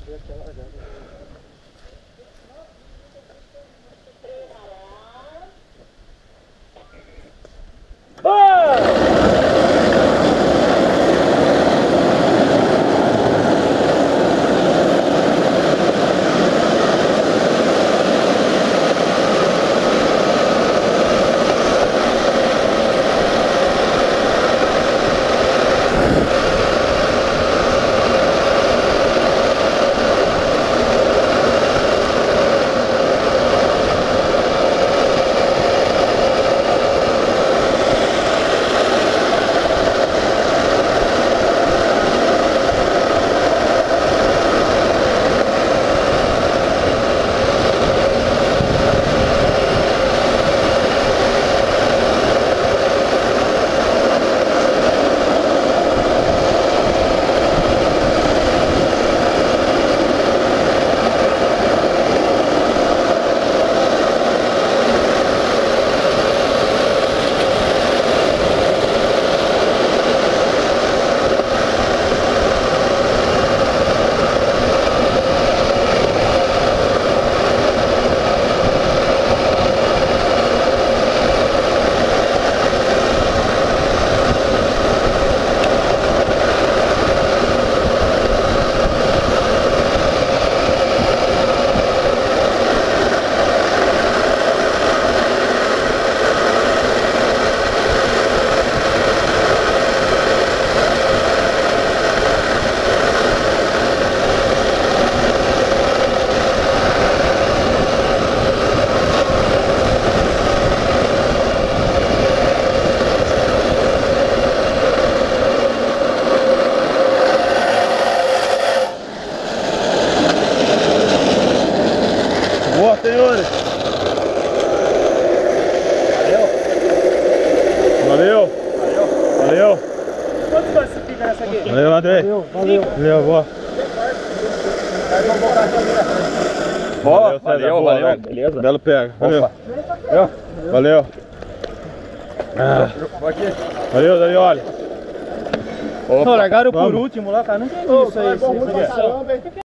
Boa, senhores. Valeu. Valeu. Quanto vai você fica nessa aqui? Valeu, André. Valeu, boa. Valeu. Beleza. Belo pega. Valeu. Valeu. Valeu, Danioli. Largaram por último lá, cara. Não tem isso aí.